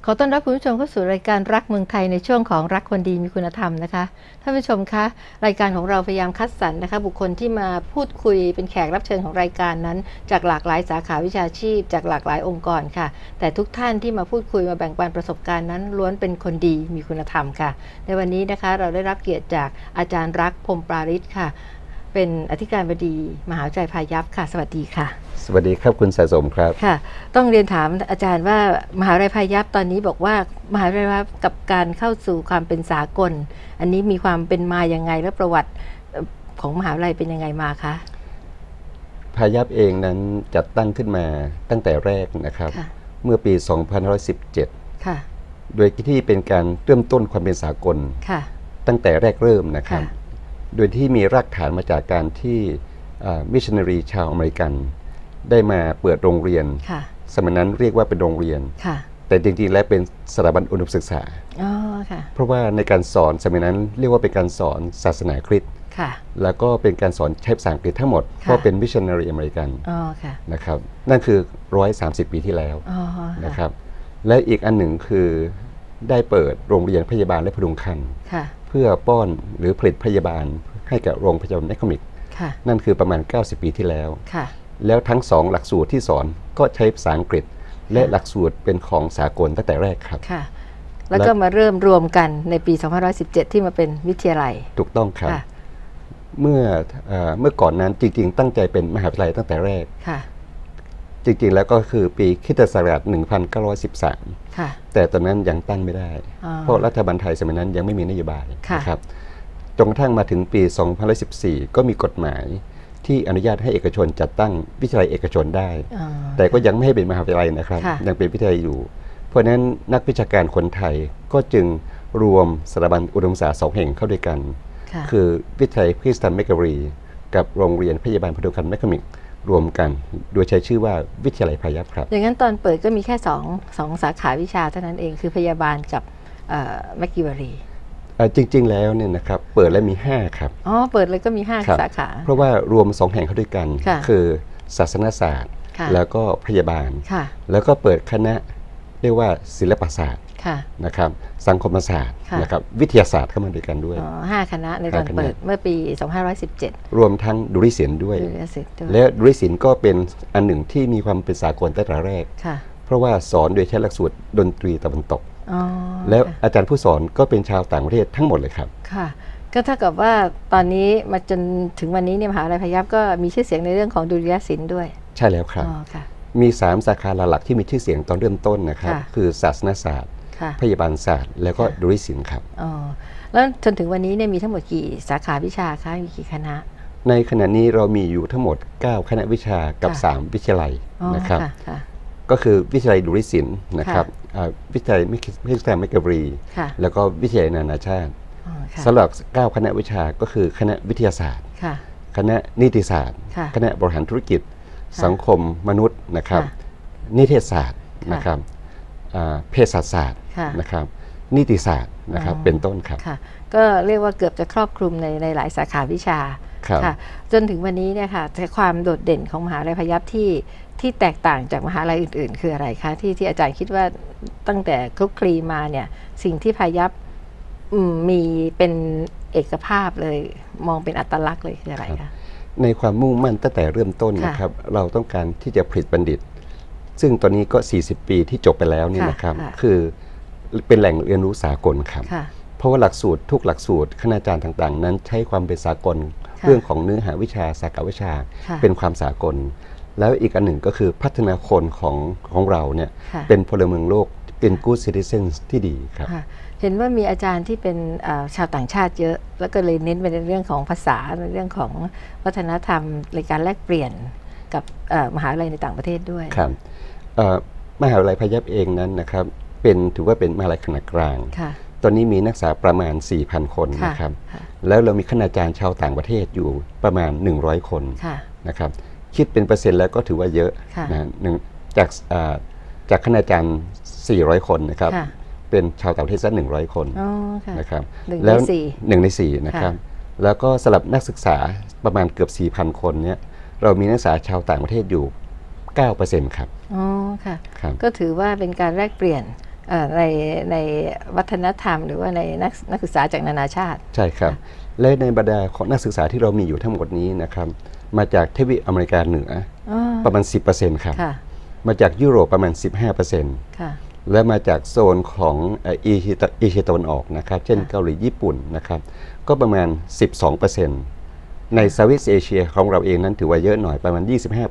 ขอต้อนรับคุณผู้ชมเข้าสู่รายการรักเมืองไทยในช่วงของรักคนดีมีคุณธรรมนะคะท่านผู้ชมคะรายการของเราพยายามคัดสรรนะคะบุคคลที่มาพูดคุยเป็นแขกรับเชิญของรายการนั้นจากหลากหลายสาขาวิชาชีพจากหลากหลายองค์กรค่ะแต่ทุกท่านที่มาพูดคุยมาแบ่งปันประสบการณ์นั้นล้วนเป็นคนดีมีคุณธรรมค่ะในวันนี้นะคะเราได้รับเกียรติจากอาจารย์รักพรหมปราริศค่ะเป็นอธิการบดีมหาวิทยาลัยพายัพค่ะสวัสดีค่ะสวัสดีครับคุณสะสมครับค่ะต้องเรียนถามอาจารย์ว่ามหาวิทยาลัยพายัพตอนนี้บอกว่ามหาวิทยาลัยกับการเข้าสู่ความเป็นสากลอันนี้มีความเป็นมาอย่างไงและประวัติของมหาวิทยาลัยเป็นยังไงมาคะพายัพเองนั้นจัดตั้งขึ้นมาตั้งแต่แรกนะครับเมื่อปี 2517 ค่ะโดยที่เป็นการเริ่มต้นความเป็นสากลตั้งแต่แรกเริ่มนะครับโดยที่มีรากฐานมาจากการที่มิชชันนารีชาวอเมริกันได้มาเปิดโรงเรียนสมัยนั้นเรียกว่าเป็นโรงเรียนแต่จริงๆแล้วเป็นสถาบันอุดมศึกษาเพราะว่าในการสอนสมัยนั้นเรียกว่าเป็นการสอนศาสนาคริสต์แล้วก็เป็นการสอนใช้ภาษาอังกฤษทั้งหมดเพราะเป็นมิชชันนารีอเมริกันนะครับนั่นคือ130 ปีที่แล้วนะครับและอีกอันหนึ่งคือได้เปิดโรงเรียนพยาบาลและพดุงครรภ์เพื่อป้อนหรือผลิตพยาบาลให้กับโรงพยาบาลแมคคอมิกนั่นคือประมาณ90 ปีที่แล้วแล้วทั้งสองหลักสูตรที่สอนก็ใช้ภาษาอังกฤษและหลักสูตรเป็นของสากลตั้งแต่แรกครับแล้วก็มาเริ่มรวมกันในปี 2517 ที่มาเป็นวิทยาลัยถูกต้องครับเมื่อก่อนนั้นจริงๆตั้งใจเป็นมหาวิทยาลัยตั้งแต่แรกจริงๆแล้วก็คือปีคริสตศักราช 1913 แต่ตอนนั้นยังตั้งไม่ได้เพราะรัฐบาลไทยสมัยนั้นยังไม่มีนโยบายนะครับจนกระทั่งมาถึงปี 2014 ก็มีกฎหมายที่อนุญาตให้เอกชนจัดตั้งวิทยาลัยเอกชนได้แต่ก็ยังไม่ให้เป็นมหาวิทยาลัยนะครับยังเป็นวิทยาลัยอยู่เพราะฉะนั้นนักวิชาการคนไทยก็จึงรวมสถาบันอุดมศึกษา2 แห่งเข้าด้วยกันคือวิทยาลัยคริสตันแมคแกรีกับโรงเรียนพยาบาลพดุงครรภ์แมคคอมิกรวมกันโดยใช้ชื่อว่าวิทยาลัยพายัพครับอย่างนั้นตอนเปิดก็มีแค่สองสาขาวิชาเท่านั้นเองคือพยาบาลกับแมคกิวารีจริงๆแล้วเนี่ยนะครับเปิดแล้วมี5ครับเปิดเลยก็มี5สาขาเพราะว่ารวม2 แห่งเข้าด้วยกันคือศาสนศาสตร์แล้วก็พยาบาลแล้วก็เปิดคณะเรียกว่าศิลปศาสตร์นะครับสังคมศาสตร์นะครับวิทยาศาสตร์เข้ามาด้วยกันด้วย 5 คณะในตอนเปิดเมื่อปี 2517 รวมทั้งดุริยศิลป์ด้วยและดุริยศิลป์ก็เป็นอันหนึ่งที่มีความเป็นสากลตั้งแต่แรกเพราะว่าสอนโดยใช้หลักสูตรดนตรีตะวันตกแล้วอาจารย์ผู้สอนก็เป็นชาวต่างประเทศทั้งหมดเลยครับค่ะก็เท่ากับว่าตอนนี้มาจนถึงวันนี้เนี่ยมหาวิทยาลัยพายัพก็มีชื่อเสียงในเรื่องของดุริยศิลป์ด้วยใช่แล้วครับมี3 สาขาหลักที่มีชื่อเสียงตอนเริ่มต้นนะครับคือศาสนศาสตร์พยาบาลศาสตร์แล้วก็ดุริยศิลป์ครับแล้วจนถึงวันนี้เนี่ยมีทั้งหมดกี่สาขาวิชาคะมีกี่คณะในขณะนี้เรามีอยู่ทั้งหมด9 คณะวิชากับ3 วิทยาลัยนะครับก็คือวิทยาลัยดุริยศิลป์นะครับวิทยาลัยคริสตันแมคแกรีแล้วก็วิทยาลัยนานาชาติสำหรับ9 คณะวิชาก็คือคณะวิทยาศาสตร์คณะนิติศาสตร์คณะบริหารธุรกิจสังคมมนุษย์นะครับนิเทศศาสตร์นะครับเภสัชศาสตร์นะครับนิติศาสตร์นะครับเป็นต้นครับก็เรียกว่าเกือบจะครอบคลุมในหลายสาขาวิชาค่ะจนถึงวันนี้เนี่ยค่ะแต่ความโดดเด่นของมหาวิทยาลัยพายัพที่แตกต่างจากมหาวิทยาลัยอื่นๆคืออะไรคะที่อาจารย์คิดว่าตั้งแต่คลุกคลีมาเนี่ยสิ่งที่พายัพมีเป็นเอกภาพเลยมองเป็นอัตลักษณ์เลยคืออะไรคะในความมุ่งมั่นตั้งแต่เริ่มต้นนะครับเราต้องการที่จะผลิตบัณฑิตซึ่งตอนนี้ก็40 ปีที่จบไปแล้วนี่นะครับคือเป็นแหล่งเรียนรู้สากลครับเพราะว่าหลักสูตรทุกหลักสูตรคณาจารย์ต่างๆนั้นใช้ความเป็นสากลเรื่องของเนื้อหาวิชาสาขาวิชาเป็นความสากลแล้วอีกอันหนึ่งก็คือพัฒนาคนของเราเนี่ยเป็นพลเมืองโลกเป็น good citizens ที่ดีครับเห็นว่ามีอาจารย์ที่เป็นชาวต่างชาติเยอะแล้วก็เลยเน้นไปในเรื่องของภาษาในเรื่องของวัฒนธรรมในการแลกเปลี่ยนกับมหาวิทยาลัยในต่างประเทศด้วยครับมหาวิทยาลัยพายัพเองนั้นนะครับถือว่าเป็นมหาวิทยาลัยขนาดกลางตอนนี้มีนักศึกษาประมาณ 4,000 คนนะครับแล้วเรามีคณาจารย์ชาวต่างประเทศอยู่ประมาณ100 คนนะครับคิดเป็นเปอร์เซ็นต์แล้วก็ถือว่าเยอะนะจากคณาจารย์400 คนนะครับเป็นชาวต่างประเทศสัก100 คนนะครับแล้ว1 ใน 4นะครับแล้วก็สำหรับนักศึกษาประมาณเกือบ 4,000 คนเนี่ยเรามีนักศึกษาชาวต่างประเทศอยู่9%ครับอ๋อค่ะก็ถือว่าเป็นการแลกเปลี่ยนในวัฒนธรรมหรือว่าในนักศึกษาจากนานาชาติใช่ครับและในบรรดาของนักศึกษาที่เรามีอยู่ทั้งหมดนี้นะครับมาจากทวีปอเมริกาเหนือประมาณ 10% ครับมาจากยุโรปประมาณ 15%และมาจากโซนของเอเชียตะวันออกนะครับเช่นเกาหลีญี่ปุ่นนะครับก็ประมาณ 12%ในเซาท์อีสต์เอเชียของเราเองนั้นถือว่าเยอะหน่อยประมาณ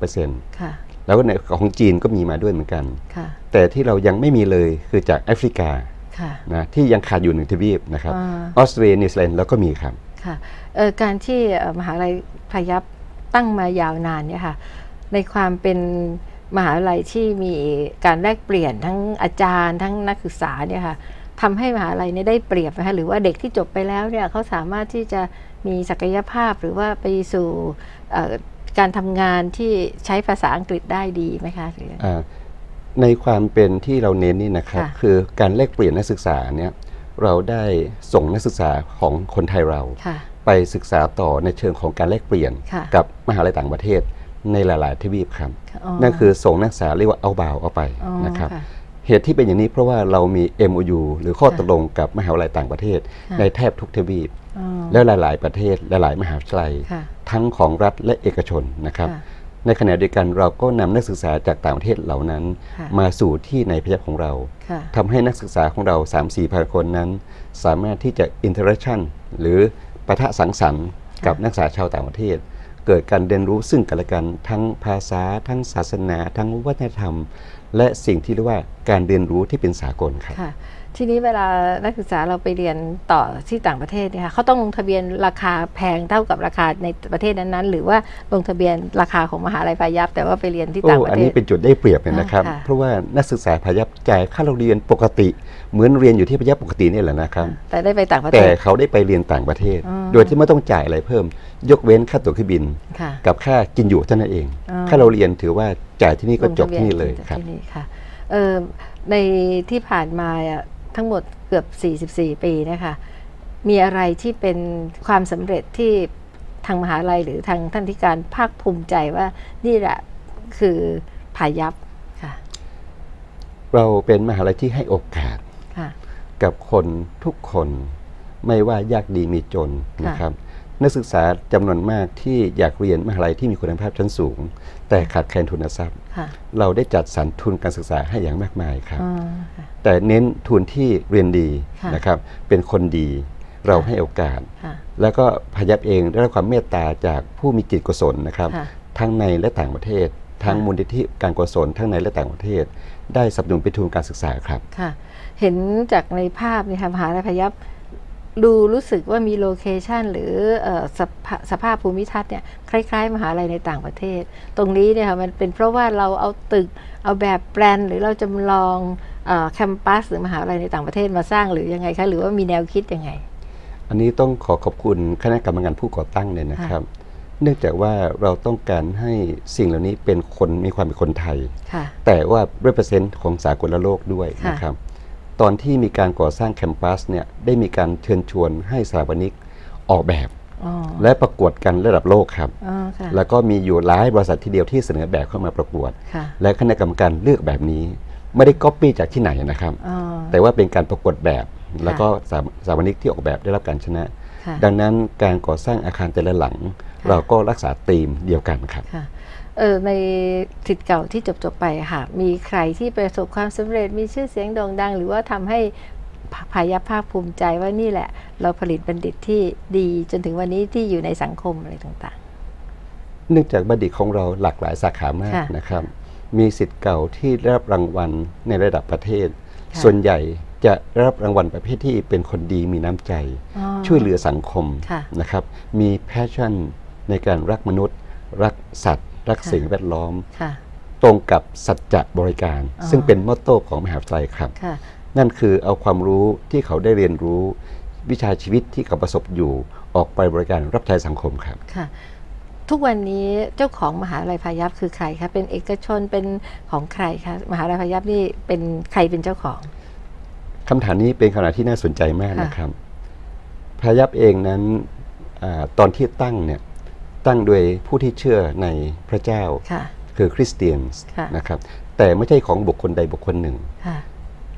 25%แล้วก็ในของจีนก็มีมาด้วยเหมือนกันแต่ที่เรายังไม่มีเลยคือจากแอฟริกานะที่ยังขาดอยู่1ทวีปนะครับออสเตรเลียนิวซีแลนด์แล้วก็มีครับการที่มหาวิทยาลัยพายัพตั้งมายาวนานเนี่ยค่ะในความเป็นมหาวิทยาลัยที่มีการแลกเปลี่ยนทั้งอาจารย์ทั้งนักศึกษาเนี่ยค่ะทำให้มหาวิทยาลัยได้เปรียบนะคะหรือว่าเด็กที่จบไปแล้วเนี่ยเขาสามารถที่จะมีศักยภาพหรือว่าไปสู่การทำงานที่ใช้ภาษาอังกฤษได้ดีไหมคะในความเป็นที่เราเน้นนี่นะครับคือการแลกเปลี่ยนนักศึกษาเนี่ยเราได้ส่งนักศึกษาของคนไทยเราไปศึกษาต่อในเชิงของการแลกเปลี่ยนกับมหาวิทยาลัยต่างประเทศในหลายๆทวีปครับนั่นคือส่งนักศึกษาเรียกว่าเอาบาวเอาไปนะครับเหตุที่เป็นอย่างนี้เพราะว่าเรามี MOU หรือข้อตกลงกับมหาวิทยาลัยต่างประเทศในแทบทุกทวีปและหลายๆประเทศหลายๆมหาวิทยาลัยทั้งของรัฐและเอกชนนะครับในขณะเดียวกันเราก็นำนักศึกษาจากต่างประเทศเหล่านั้นมาสู่ที่ในพยัคฆ์ของเราทำให้นักศึกษาของเรา 3-4 พันคนนั้นสามารถที่จะ interaction หรือปะทะสังสรรค์กับนักศึกษาชาวต่างประเทศเกิดการเรียนรู้ซึ่งกันและกันทั้งภาษาทั้งศาสนาทั้งวัฒนธรรมและสิ่งที่เรียกว่าการเรียนรู้ที่เป็นสากลครับทีนี้เวลานักศึกษาเราไปเรียนต่อที่ต่างประเทศเนี่ยค่ะเขาต้องลงทะเบียนราคาแพงเท่ากับราคาในประเทศนั้นๆหรือว่าลงทะเบียนราคาของมหาวิทยาลัยพายัพแต่ว่าไปเรียนที่ต่างประเทศอันนี้เป็นจุดได้เปรียบเลยนะครับเพราะว่านักศึกษาพายัพจ่ายค่าเรียนปกติเหมือนเรียนอยู่ที่พายัพปกตินี่แหละนะครับแต่ได้ไปต่างประเทศแต่เขาได้ไปเรียนต่างประเทศโดยที่ไม่ต้องจ่ายอะไรเพิ่มยกเว้นค่าตั๋วเครื่องบินกับค่ากินอยู่เท่านั้นเองค่าเราเรียนถือว่าจ่ายที่นี่ก็จบที่นี่เลยครับในที่ผ่านมาทั้งหมดเกือบ44 ปีนะคะมีอะไรที่เป็นความสำเร็จที่ทางมหาลัยหรือทางท่านที่การภาคภูมิใจว่านี่แหละคือพายัพค่ะเราเป็นมหาลัยที่ให้โอกาสกับคนทุกคนไม่ว่ายากดีมีจนนะครับนักศึกษาจำนวนมากที่อยากเรียนมหาลัยที่มีคุณภาพชั้นสูงแต่ขาดแคลนทุนทรัพย์เราได้จัดสรรทุนการศึกษาให้อย่างมากมายครับแต่เน้นทุนที่เรียนดีนะครับเป็นคนดีเราให้โอกาสแล้วก็พายัพเองได้รับความเมตตาจากผู้มีจิตกุศลนะครับทั้งในและต่างประเทศทั้งมูลนิธิการกุศลทั้งในและต่างประเทศได้สนับสนุนเป็นทุนการศึกษาครับเห็นจากในภาพนี่ค่ะมหาวิทยาลัยพายัพรู้สึกว่ามีโลเคชันหรือสภาพภูมิทัศน์เนี่ยคล้ายๆมหาลัยในต่างประเทศตรงนี้เนี่ยค่ะมันเป็นเพราะว่าเราเอาตึกเอาแบบแปลนหรือเราจำลองแคมปัสหรือมหาลัยในต่างประเทศมาสร้างหรือยังไงคะหรือว่ามีแนวคิดยังไงอันนี้ต้องขอบคุณคณะกรรมการผู้ก่อตั้งเลยนะครับเนื่องจากว่าเราต้องการให้สิ่งเหล่านี้เป็นคนมีความเป็นคนไทยแต่ว่า represent ของสากลโลกด้วยนะครับตอนที่มีการก่อสร้างแคมปัสเนี่ยได้มีการเชิญชวนให้สถาปนิกออกแบบและประกวดกันระดับโลกครับแล้วก็มีอยู่หลายบริษัททีเดียวที่เสนอแบบเข้ามาประกวดและคณะกรรมการเลือกแบบนี้ไม่ได้ก๊อปปี้จากที่ไหนนะครับแต่ว่าเป็นการประกวดแบบแล้วก็สถาปนิกที่ออกแบบได้รับการชนะดังนั้นการก่อสร้างอาคารแต่ละหลังเราก็รักษาธีมเดียวกันครับในศิษย์เก่าที่จบไปค่ะมีใครที่ประสบความสำเร็จมีชื่อเสียงโด่งดังหรือว่าทำให้พายัพภาคภูมิใจว่านี่แหละเราผลิตบัณฑิตที่ดีจนถึงวันนี้ที่อยู่ในสังคมอะไรต่างๆเนื่องจากบัณฑิตของเราหลากหลายสาขามากนะครับมีศิษย์เก่าที่ได้รับรางวัลในระดับประเทศส่วนใหญ่จะได้รับรางวัลประเภทที่เป็นคนดีมีน้ำใจช่วยเหลือสังคมนะครับมีแพชชั่นในการรักมนุษย์รักสัตว์รักสิ่งแวดล้อมตรงกับสัจจะบริการซึ่งเป็นมอตโต้ของมหาวิทยาลัยครับนั่นคือเอาความรู้ที่เขาได้เรียนรู้วิชาชีวิตที่เขาประสบอยู่ออกไปบริการรับใช้สังคมครับทุกวันนี้เจ้าของมหาวิทยาลัยพายัพคือใครคะเป็นเอกชนเป็นของใครคะมหาวิทยาลัยพายัพนี่เป็นใครเป็นเจ้าของคำถามนี้เป็นคำถามที่น่าสนใจมากนะครับพายัพเองนั้นตอนที่ตั้งเนี่ยตั้งโดยผู้ที่เชื่อในพระเจ้าคือคริสเตียนนะครับแต่ไม่ใช่ของบุคคลใดบุคคลหนึ่ง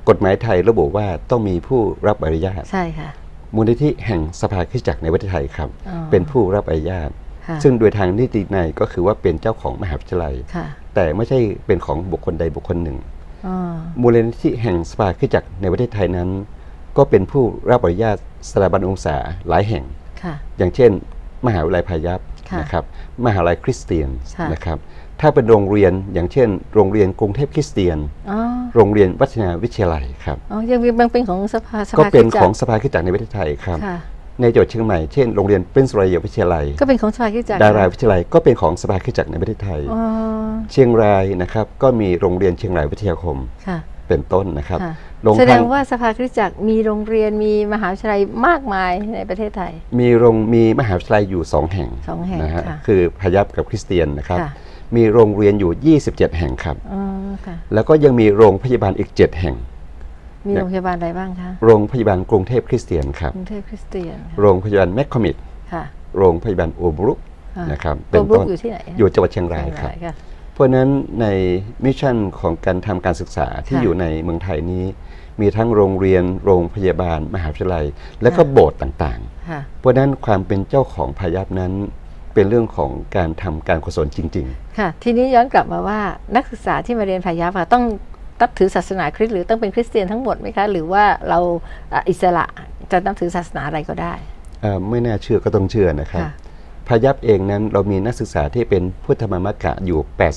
กฎหมายไทยระบุว่าต้องมีผู้รับอนุญาตใช่ค่ะมูลนิธิแห่งสภาคริสตจักรในประเทศไทยครับเป็นผู้รับอนุญาตค่ะซึ่งโดยทางนิตินัยก็คือว่าเป็นเจ้าของมหาวิทยาลัยค่ะแต่ไม่ใช่เป็นของบุคคลใดบุคคลหนึ่งมูลนิธิแห่งสภาคริสตจักรในประเทศไทยนั้นก็เป็นผู้รับอนุญาตสถาบันองศาหลายแห่งอย่างเช่นมหาวิทยาลัยพายัพนะครับมหาวิทยาลัยคริสเตียนนะครับถ้าเป็นโรงเรียนอย่างเช่นโรงเรียนกรุงเทพคริสเตียนโรงเรียนวัฒนาวิทยาลัยครับยังเป็นของสภาก็เป็นของสภาคริสตจักรในประเทศไทยครับในจังหวัดเชียงใหม่เช่นโรงเรียนปรินซ์รอยัลวิทยาลัยก็เป็นของสภาคริสตจักรดาราวิทยาลัยก็เป็นของสภาคริสตจักรในประเทศไทยเชียงรายนะครับก็มีโรงเรียนเชียงรายวิทยาคมเป็นต้นนะครับแสดงว่าสภาคริสตจักรมีโรงเรียนมีมหาวิทยาลัยมากมายในประเทศไทยมีมหาวิทยาลัยอยู่2 แห่งนะฮะคือพยัพกับคริสเตียนนะครับมีโรงเรียนอยู่27 แห่งครับแล้วก็ยังมีโรงพยาบาลอีก7 แห่งมีโรงพยาบาลอะไรบ้างคะโรงพยาบาลกรุงเทพคริสเตียนครับกรุงเทพคริสเตียนโรงพยาบาลแมคคอมิดโรงพยาบาลโอบรุกนะครับเป็นต้นอยู่ที่ไหนอยู่จังหวัดเชียงรายครับเพราะนั้นในมิชชั่นของการทำการศึกษาที่อยู่ในเมืองไทยนี้มีทั้งโรงเรียนโรงพยาบาลมหาวิทยาลัยและก็โบสถ์ต่างๆเพราะนั้นความเป็นเจ้าของพยัพนั้นเป็นเรื่องของการทำการกุศลจริงๆค่ะทีนี้ย้อนกลับมาว่านักศึกษาที่มาเรียนพยัพต้องนับถือศาสนาคริสต์หรือต้องเป็นคริสเตียนทั้งหมดไหมคะหรือว่าเราอิสระจะนับถือศาสนาอะไรก็ได้ไม่น่าเชื่อก็ต้องเชื่อนะครับพยัพเองนั้นเรามีนักศึกษาที่เป็นพุทธมามกะอยู่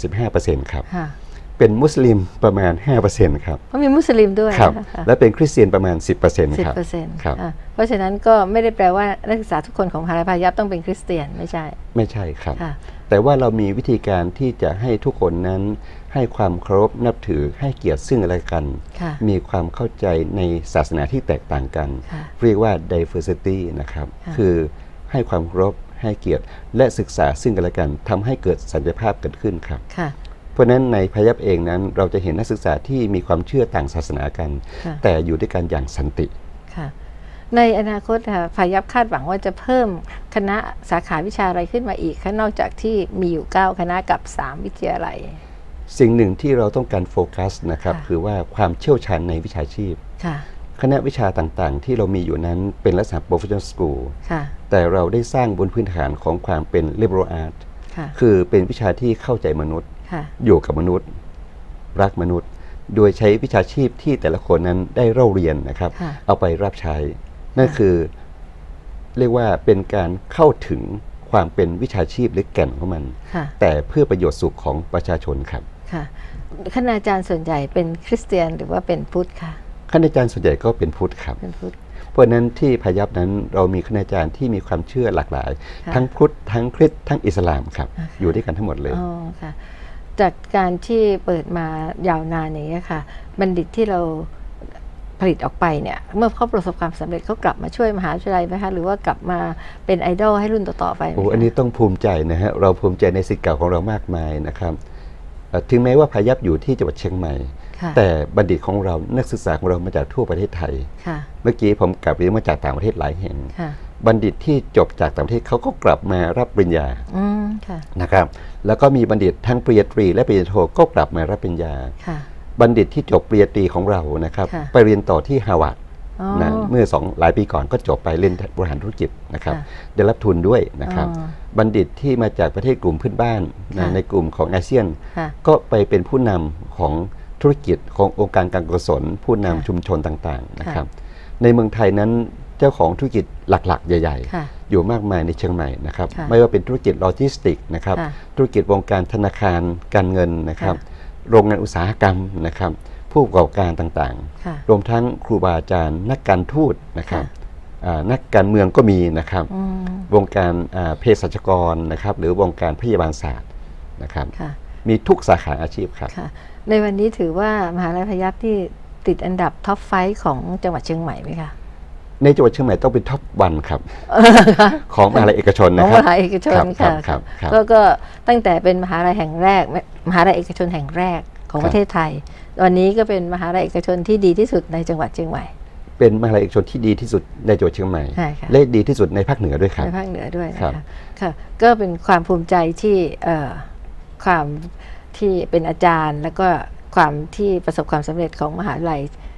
85% ครับเป็นมุสลิมประมาณ 5% ครับเพราะมีมุสลิมด้วยครับและเป็นคริสเตียนประมาณ 10% ครับเพราะฉะนั้นก็ไม่ได้แปลว่านักศึกษาทุกคนของมหาวิทยาลัยพยัพต้องเป็นคริสเตียนไม่ใช่ครับแต่ว่าเรามีวิธีการที่จะให้ทุกคนนั้นให้ความเคารพนับถือให้เกียรติซึ่งกันและกันมีความเข้าใจในศาสนาที่แตกต่างกันเรียกว่า diversity นะครับคือให้ความเคารพให้เกียรติและศึกษาซึ่งกันและกันทำให้เกิดสันติภาพเกิดขึ้นครับเพราะฉะนั้นในพยัพเองนั้นเราจะเห็นนักศึกษาที่มีความเชื่อต่างศาสนากันแต่อยู่ด้วยกันอย่างสันติในอนาคตพยัพคาดหวังว่าจะเพิ่มคณะสาขาวิชาอะไรขึ้นมาอีกนอกจากที่มีอยู่9คณะกับ3วิทยาลัยสิ่งหนึ่งที่เราต้องการโฟกัสนะครับคือว่าความเชี่ยวชาญในวิชาชีพคณะวิชาต่างๆที่เรามีอยู่นั้นเป็นลักษณะ professional school แต่เราได้สร้างบนพื้นฐานของความเป็น liberal art คือเป็นวิชาที่เข้าใจมนุษย์อยู่กับมนุษย์รักมนุษย์โดยใช้วิชาชีพที่แต่ละคนนั้นได้เล่าเรียนนะครับเอาไปรับใช้นั่นคือเรียกว่าเป็นการเข้าถึงความเป็นวิชาชีพหรือแก่นของมันแต่เพื่อประโยชน์สุขของประชาชนครับคณาจารย์ส่วนใหญ่เป็นคริสเตียนหรือว่าเป็นพุทธค่ะคณาจารย์ส่วนใหญ่ก็เป็นพุทธครับเพราะนั้นที่พยัพนั้นเรามีคณาจารย์ที่มีความเชื่อหลากหลายทั้งพุทธทั้งคริสต์ทั้งอิสลามครับอยู่ด้วยกันทั้งหมดเลยจากการที่เปิดมายาวนานอย่างนี้ค่ะบัณฑิตที่เราผลิตออกไปเนี่ยเมื่อเขาประสบความสำเร็จเขากลับมาช่วยมหาวิทยาลัยไหมคะหรือว่ากลับมาเป็นไอดอลให้รุ่นต่อๆไปอันนี้ต้องภูมิใจนะฮะเราภูมิใจในศิษย์เก่าของเรามากมายนะครับถึงแม้ว่าพยัพอยู่ที่จังหวัดเชียงใหม่แต่บัณฑิตของเรานักศึกษาของเรามาจากทั่วประเทศไทยเมื่อกี้ผมกลับเรียนมาจากต่างประเทศหลายแห่งบัณฑิตที่จบจากต่างประเทศเขาก็กลับมารับปริญญานะครับแล้วก็มีบัณฑิตทั้งปริญญาตรีและปริญญาโทก็กลับมารับปริญญาบัณฑิตที่จบปริญญาตรีของเรานะครับไปเรียนต่อที่ฮาร์วาร์ดนะเมื่อหลายปีก่อนก็จบไปเรียนบริหารธุรกิจนะครับได้รับทุนด้วยนะครับบัณฑิตที่มาจากประเทศกลุ่มพื้นบ้านในกลุ่มของอาเซียนก็ไปเป็นผู้นำของธุรกิจขององค์การการกุศลผู้นำชุมชนต่างๆนะครับในเมืองไทยนั้นเจ้าของธุรกิจหลักๆใหญ่ๆอยู่มากมายในเชียงใหม่นะครับไม่ว่าเป็นธุรกิจโลจิสติกนะครับธุรกิจวงการธนาคารการเงินนะครับโรงงานอุตสาหกรรมนะครับผู้ประกอบการต่างๆรวมทั้งครูบาอาจารย์นักการทูตนะครับนักการเมืองก็มีนะครับวงการเภสัชกรนะครับหรือวงการพยาบาลศาสตร์นะครับมีทุกสาขาอาชีพครับในวันนี้ถือว่ามหาวิทยาลัยพยัพที่ติดอันดับท็อป5ของจังหวัดเชียงใหม่ไหมคะในจังหวัดเชียงใหม่ต้องเป็นท็อป1ครับของมหาวิทยาลัยเอกชนนะครับมหาวิทยาลัยเอกชนค่ะก็ตั้งแต่เป็นมหาวิทยาลัยแห่งแรกมหาวิทยาลัยเอกชนแห่งแรกของประเทศไทยวันนี้ก็เป็นมหาวิทยาลัยเอกชนที่ดีที่สุดในจังหวัดเชียงใหม่เป็นมหาวิทยาลัยเอกชนที่ดีที่สุดในจังหวัดเชียงใหม่และดีที่สุดในภาคเหนือด้วยครับในภาคเหนือด้วยนะคะค่ะก็เป็นความภูมิใจที่ความที่เป็นอาจารย์แล้วก็ความที่ประสบความสำเร็จของมหาวิทยาลัย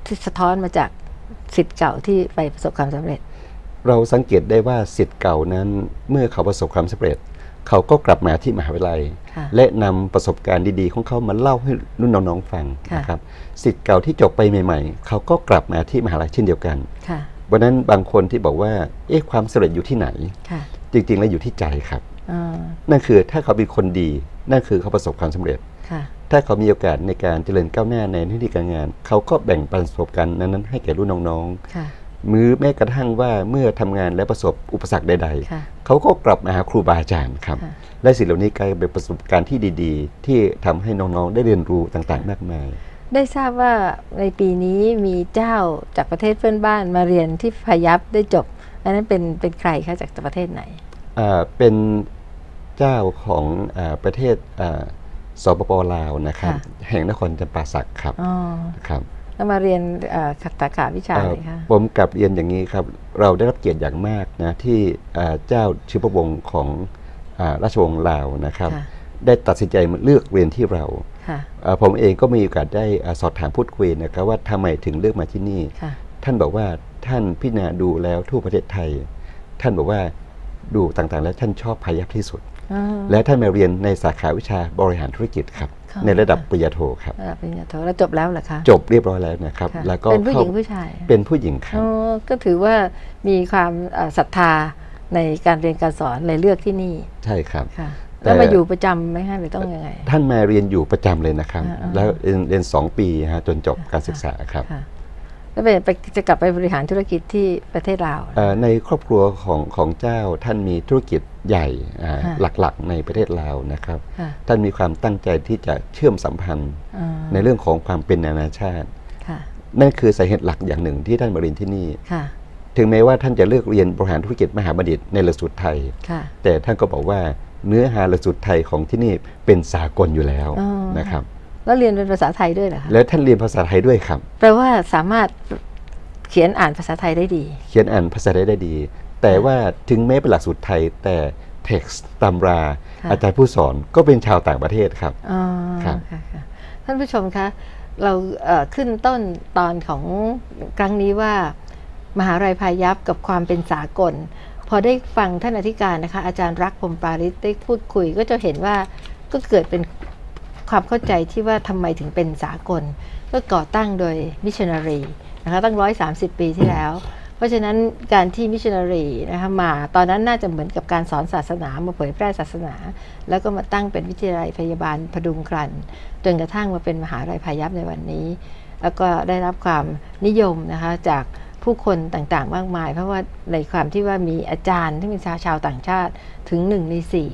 ที่สะท้อนมาจากศิษย์เก่าที่ไปประสบความสำเร็จเราสังเกตได้ว่าศิษย์เก่านั้นเมื่อเขาประสบความสำเร็จเขาก็กลับมาที่มหาวิทยาลัยและนำประสบการณ์ดีๆของเขามาเล่าให้รุ่นน้องๆฟังนะครับศิษย์เก่าที่จบไปใหม่ๆเขาก็กลับมาที่มหาวิทยาลัยเช่นเดียวกันวันนั้นบางคนที่บอกว่าความสำเร็จอยู่ที่ไหนจริงๆแล้วอยู่ที่ใจครับนั่นคือถ้าเขาเป็นคนดีนั่นคือเขาประสบความสำเร็จถ้าเขามีโอกาสในการเจริญก้าวหน้าในหน้าที่การงานเขาก็แบ่งปันประสบการณ์นั้นให้แก่รุ่นน้องๆมือแม้กระทั่งว่าเมื่อทำงานและประสบอุปสรรคใดๆเขาก็กลับมาหาครูบาอาจารย์ครับและสิ่งเหล่านี้กลายเป็นประสบการณ์ที่ดีๆที่ทำให้น้องๆได้เรียนรู้ต่างๆมากมายได้ทราบว่าในปีนี้มีเจ้าจากประเทศเพื่อนบ้านมาเรียนที่พายัพได้จบอันนั้นเป็นใครคะจากประเทศไหนเป็นเจ้าของประเทศสปป.ลาวนะครับแห่งนครจำปาสักครับครับแล้วมาเรียนสาขาวิชาอะไรคะผมกลับเรียนอย่างนี้ครับเราได้รับเกียรติอย่างมากนะที่เจ้าชื่อพระวงศ์ของราชวงศ์ลาวนะครับได้ตัดสินใจเลือกเรียนที่เราผมเองก็มีโอกาสได้สอบถามพูดคุยนะครับว่าทำไมถึงเลือกมาที่นี่ท่านบอกว่าท่านพิจารณาดูแล้วทั่วประเทศไทยท่านบอกว่าดูต่างๆแล้วท่านชอบพายัพที่สุดและท่านมาเรียนในสาขาวิชาบริหารธุรกิจครับในระดับปริญญาโทครับปริญญาโทแล้วจบแล้วเหรอคะจบเรียบร้อยแล้วนะครับแล้วก็เป็นผู้หญิงผู้ชายเป็นผู้หญิงครับก็ถือว่ามีความศรัทธาในการเรียนการสอนเลยเลือกที่นี่ใช่ครับแล้วมาอยู่ประจำไหมคะหรือต้องยังไงท่านมาเรียนอยู่ประจำเลยนะครับแล้วเรียน2 ปีฮะจนจบการศึกษาครับแล้วจะกลับไปบริหารธุรกิจที่ประเทศลาวในครอบครัวของเจ้าท่านมีธุรกิจใหญ่หลักๆในประเทศลาวนะครับท่านมีความตั้งใจที่จะเชื่อมสัมพันธ์ในเรื่องของความเป็นนานาชาตินั่นคือสาเหตุหลักอย่างหนึ่งที่ท่านมาเรียนที่นี่ถึงแม้ว่าท่านจะเลือกเรียนบริหารธุรกิจมหาบัณฑิตในหลักสูตรไทยแต่ท่านก็บอกว่าเนื้อหาหลักสูตรไทยของที่นี่เป็นสากลอยู่แล้วนะครับแล้วเรียนเป็นภาษาไทยด้วยเหรอคะแล้วท่านเรียนภาษาไทยด้วยครับแปลว่าสามารถเขียนอ่านภาษาไทยได้ดีเขียนอ่านภาษาไทยได้ดีแต่ว่าถึงแม้เป็นหลักสูตรไทยแต่ text ตำราอาจารย์ผู้สอนก็เป็นชาวต่างประเทศครับครับท่านผู้ชมคะเราขึ้นต้นตอนของครั้งนี้ว่ามหาวิทยาลัยพายัพกับความเป็นสากลพอได้ฟังท่านอธิการนะคะอาจารย์รักพรหมปาริศได้พูดคุยก็จะเห็นว่าก็เกิดเป็นความเข้าใจที่ว่าทำไมถึงเป็นสากลก็ก่อตั้งโดยมิชชันนารีนะคะตั้ง130 ปีที่แล้วเพราะฉะนั้นการที่มิชชันนารีนะคะมาตอนนั้นน่าจะเหมือนกับการสอนศาสนามาเผยแพร่ศาสนาแล้วก็มาตั้งเป็นวิทยาลัยพยาบาลพดุงกรันจนกระทั่งมาเป็นมหาวิทยาลัยพายัพในวันนี้แล้วก็ได้รับความนิยมนะคะจากผู้คนต่างๆมากมายเพราะว่าในความที่ว่ามีอาจารย์ที่เป็นชาวต่างชาติถึง1 ใน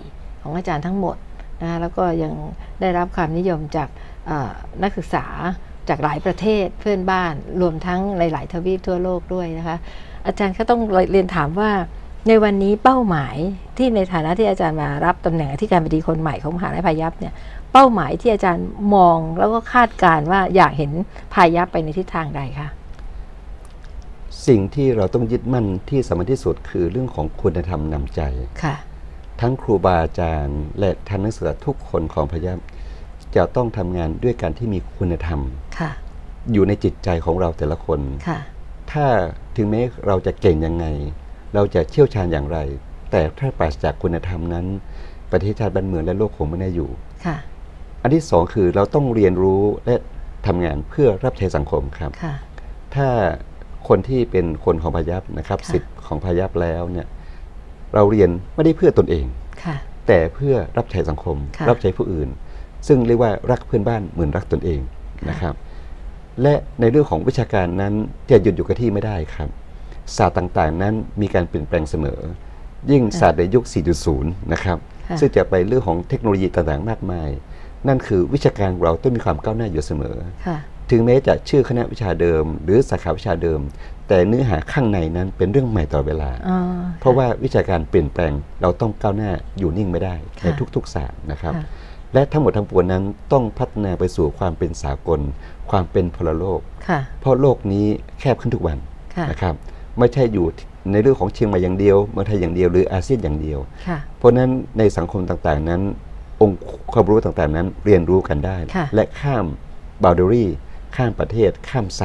4ของอาจารย์ทั้งหมดนะแล้วก็ยังได้รับความนิยมจากนักศึกษาจากหลายประเทศเพื่อนบ้านรวมทั้งหลายๆทวีปทั่วโลกด้วยนะคะอาจารย์ก็ต้องเรียนถามว่าในวันนี้เป้าหมายที่ในฐานะที่อาจารย์มารับตำแหน่งอธิการบดีคนใหม่ของมหาวิทยาลัยพายัพเนี่ยเป้าหมายที่อาจารย์มองแล้วก็คาดการณ์ว่าอยากเห็นพายัพไปในทิศทางใดคะสิ่งที่เราต้องยึดมั่นที่สำคัญที่สุดคือเรื่องของคุณธรรมนำใจค่ะทั้งครูบาอาจารย์และท่านนักศึกษาทุกคนของพายัพจะต้องทำงานด้วยการที่มีคุณธรรมอยู่ในจิตใจของเราแต่ละคนถ้าถึงแม้เราจะเก่งยังไงเราจะเชี่ยวชาญอย่างไรแต่ถ้าปราศจากคุณธรรมนั้นประเทศชาติบ้านเมืองและโลกคงไม่ได้อยู่อันที่สองคือเราต้องเรียนรู้และทำงานเพื่อรับใช้สังคมครับถ้าคนที่เป็นคนของพายัพนะครับสิทธิ์ของพายัพแล้วเนี่ยเราเรียนไม่ได้เพื่อตนเองแต่เพื่อรับใช้สังคมรับใช้ผู้อื่นซึ่งเรียกว่ารักเพื่อนบ้านเหมือนรักตนเองนะครับและในเรื่องของวิชาการนั้นจะหยุดอยู่กับที่ไม่ได้ครับศาสตร์ต่างๆนั้นมีการเปลี่ยนแปลงเสมอยิ่งศาสตร์ในยุค 4.0 นะครับซึ่งจะไปเรื่องของเทคโนโลยีต่างๆมากมายนั่นคือวิชาการเราต้องมีความก้าวหน้าอยู่เสมอถึงแม้จะชื่อคณะวิชาเดิมหรือสาขาวิชาเดิมแต่เนื้อหาข้างในนั้นเป็นเรื่องใหม่ตลอดเวลาเพราะว่าวิชาการเปลี่ยนแปลงเราต้องก้าวหน้าอยู่นิ่งไม่ได้ในทุกๆศาสตร์นะครับและทั้งหมดทั้งปวงนั้นต้องพัฒนาไปสู่ความเป็นสากลความเป็นพลโลกเพราะโลกนี้แคบขึ้นทุกวันนะครับไม่ใช่อยู่ในเรื่องของเชียงใหม่อย่างเดียวเมืองไทยอย่างเดียวหรืออาเซียนอย่างเดียวเพราะนั้นในสังคมต่างๆนั้นองค์ความรู้ต่างๆนั้นเรียนรู้กันได้และข้ามบาวเดอรี่ข้ามประเทศข้ามศาสตร์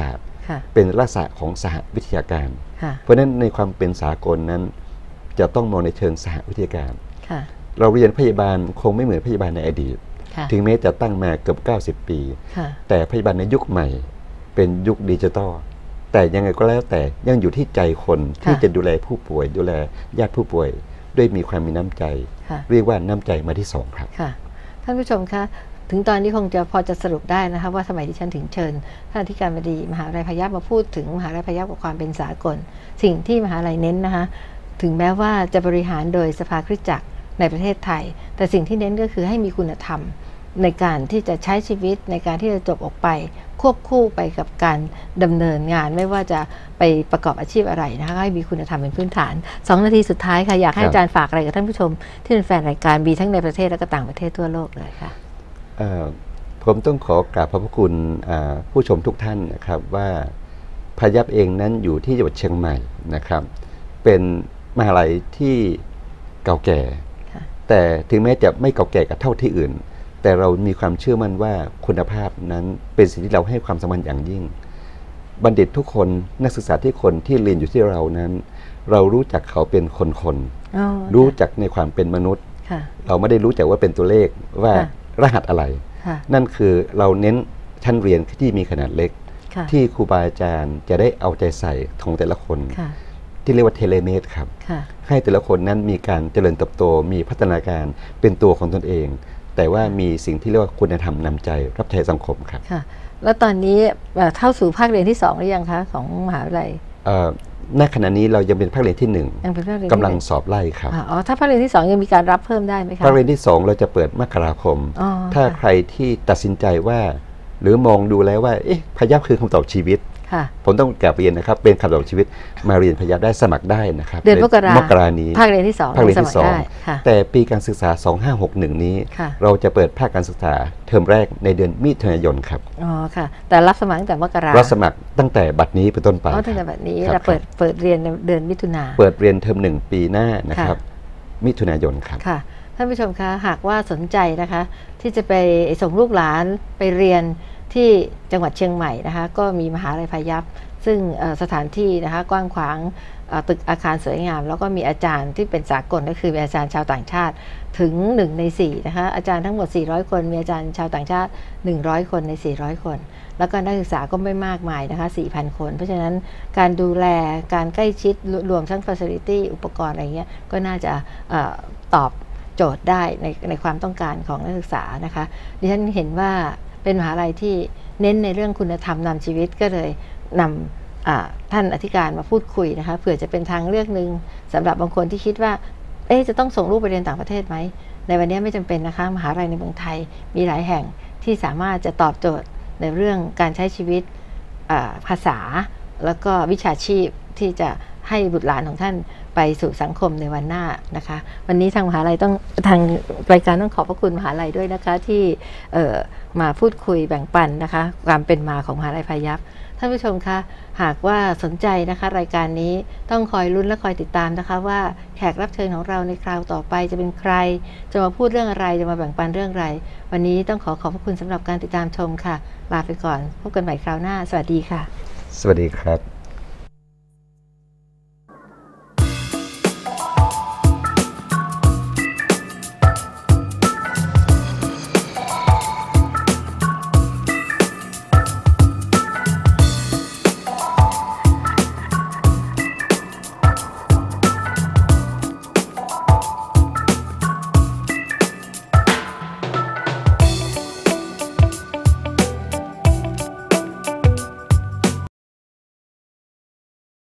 เป็นลักษณะของสหวิทยาการเพราะฉะนั้นในความเป็นสากลนั้นจะต้องมองในเชิงสหวิทยาการเราเรียนพยาบาลคงไม่เหมือนพยาบาลในอดีตถึงแม้จะตั้งมาเกือบ90 ปีแต่พยาบาลในยุคใหม่เป็นยุคดิจิทัลแต่ยังไงก็แล้วแต่ยังอยู่ที่ใจคนที่จะดูแลผู้ป่วยดูแลญาติผู้ป่วยด้วยมีความมีน้ำใจเรียกว่าน้ำใจมาที่2ครับท่านผู้ชมคะถึงตอนนี้คงจะพอจะสรุปได้นะคะว่าสมัยที่ฉันถึงเชิญท่านอธิการบดีมหาวิทยาลัยพยัคฆ์มาพูดถึงมหาวิทยาลัยพยัคฆ์กับความเป็นสากลสิ่งที่มหาวิทยาลัยเน้นนะคะถึงแม้ว่าจะบริหารโดยสภาคริสตจักรในประเทศไทยแต่สิ่งที่เน้นก็คือให้มีคุณธรรมในการที่จะใช้ชีวิตในการที่จะจบออกไปควบคู่ไปกับการดำเนินงานไม่ว่าจะไปประกอบอาชีพอะไรนะคะให้มีคุณธรรมเป็นพื้นฐาน2 นาทีสุดท้ายค่ะอยากให้อาจารย์ฝากอะไรกับท่านผู้ชมที่เป็นแฟนรายการมีทั้งในประเทศและก็ต่างประเทศทั่วโลกเลยค่ะผมต้องขอกราบขอบพระคุณผู้ชมทุกท่านนะครับว่าพยัคฆ์เองนั้นอยู่ที่จังหวัดเชียงใหม่นะครับเป็นมหาลัยที่เก่าแก่แต่ถึงแม้จะไม่เก่าแก่กับเท่าที่อื่นแต่เรามีความเชื่อมั่นว่าคุณภาพนั้นเป็นสิ่งที่เราให้ความสำคัญอย่างยิ่งบัณฑิตทุกคนนักศึกษาที่คนที่เรียนอยู่ที่เรานั้นเรารู้จักเขาเป็นคนรู้จักในความเป็นมนุษย์เราไม่ได้รู้จักว่าเป็นตัวเลขว่ารหัสอะไรนั่นคือเราเน้นชั้นเรียนที่มีขนาดเล็กที่ครูบาอาจารย์จะได้เอาใจใส่ของแต่ละคนที่เรียกว่าเทเลเมตรครับให้แต่ละคนนั้นมีการเจริญเติบโตมีพัฒนาการเป็นตัวของตนเองแต่ว่ามีสิ่งที่เรียกว่าคุณธรรมนำใจรับใช้สังคมครับแล้วตอนนี้เข้าสู่ภาคเรียนที่2หรือยังคะของมหาวิทยาลัยณขณะนี้เรายังเป็นภาคเรียนที่1กำลังสอบไล่ครับถ้าภาคเรียนที่2ยังมีการรับเพิ่มได้ไหมคะภาคเรียนที่2เราจะเปิดมกราคมถ้าใครที่ตัดสินใจว่าหรือมองดูแล้วว่าพยัคฆ์คือคำตอบชีวิตผมต้องกลับเรียนนะครับเป็นคำตอบชีวิตมาเรียนพยัคฆ์ได้สมัครได้นะครับเดือนมกรานี้ภาคเรียนที่2 ภาคเรียนที่2แต่ปีการศึกษา2561นี้เราจะเปิดภาคการศึกษาเทอมแรกในเดือนมิถุนายนครับค่ะแต่รับสมัครตั้งแต่มกรารับสมัครตั้งแต่บัดนี้เป็นต้นไปตั้งแต่บัดนี้เราเปิดเรียนในเดือนมิถุนาเปิดเรียนเทอม1ปีหน้านะครับมิถุนายนครับค่ะท่านผู้ชมคะหากว่าสนใจนะคะที่จะไปส่งลูกหลานไปเรียนที่จังหวัดเชียงใหม่นะคะก็มีมหาวิทยาลัยพยัคฆ์ซึ่งสถานที่นะคะกว้างขวางตึกอาคารสวยงามแล้วก็มีอาจารย์ที่เป็นสากลก็คือมีอาจารย์ชาวต่างชาติถึง1 ใน 4นะคะอาจารย์ทั้งหมด400คนมีอาจารย์ชาวต่างชาติ100คนใน400คนแล้วก็นักศึกษาก็ไม่มากมายนะคะ 4,000 คนเพราะฉะนั้นการดูแลการใกล้ชิดรวมทั้ง facility อุปกรณ์อะไรเงี้ยก็น่าจะตอบโจทย์ได้ในความต้องการของนักศึกษานะคะดิฉันเห็นว่าเป็นมหาลัยที่เน้นในเรื่องคุณธรรมนำชีวิตก็เลยนำท่านอธิการมาพูดคุยนะคะเผื่อจะเป็นทางเลือกหนึ่งสำหรับบางคนที่คิดว่าจะต้องส่งลูกไปเรียนต่างประเทศไหมในวันนี้ไม่จำเป็นนะคะมหาวิทยาลัยในเมืองไทยมีหลายแห่งที่สามารถจะตอบโจทย์ในเรื่องการใช้ชีวิตภาษาแล้วก็วิชาชีพที่จะให้บุตรหลานของท่านไปสู่สังคมในวันหน้านะคะวันนี้ทางมหาลัยทางรายการต้องขอบพระคุณมหาลัยด้วยนะคะที่มาพูดคุยแบ่งปันนะคะความเป็นมาของมหาลัยพยัคฆ์ท่านผู้ชมคะหากว่าสนใจนะคะรายการนี้ต้องคอยลุ้นและคอยติดตามนะคะว่าแขกรับเชิญของเราในคราวต่อไปจะเป็นใครจะมาพูดเรื่องอะไรจะมาแบ่งปันเรื่องอะไรวันนี้ต้องขอบพระคุณสำหรับการติดตามชมค่ะลาไปก่อนพบกันใหม่คราวหน้าสวัสดีค่ะสวัสดีครับ